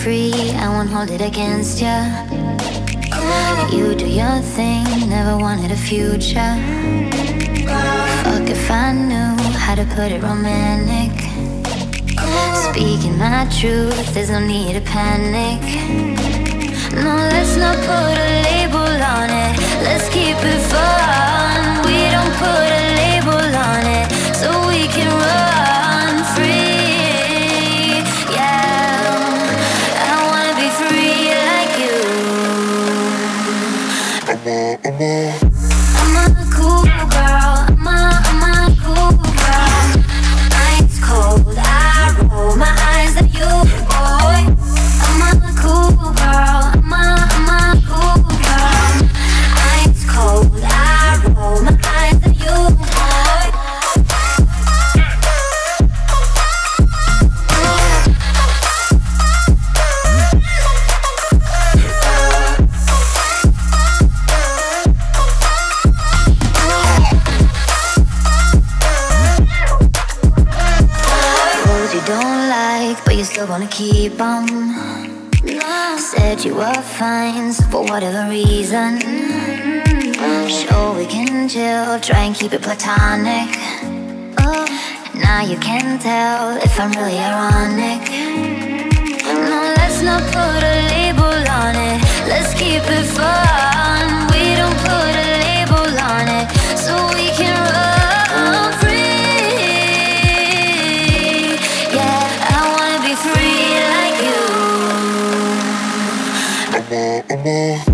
free, I won't hold it against ya. You do your thing, never wanted a future. Fuck if I knew how to put it romantic. Speaking my truth, there's no need to panic. No, let's not put a label on it. Let's keep it fun. We don't put a label on it, so we can run free. Yeah, I wanna be free like you. I'm a cool girl. I'm a cool girl. Ice cold, I roll my eyes at you, boy. I'm a cool girl. I'm a cool girl. Ice cold, I roll my eyes at you, boy. Rules you don't like, but you still wanna keep 'em. Said you were fine, so for whatever reason. Sure, we can chill, try and keep it platonic. Oh, now you can tell if I'm really ironic. No, let's not put a label on it. Let's keep it fun. We don't put a label on it, so we can run free. Yeah, I wanna be free like you.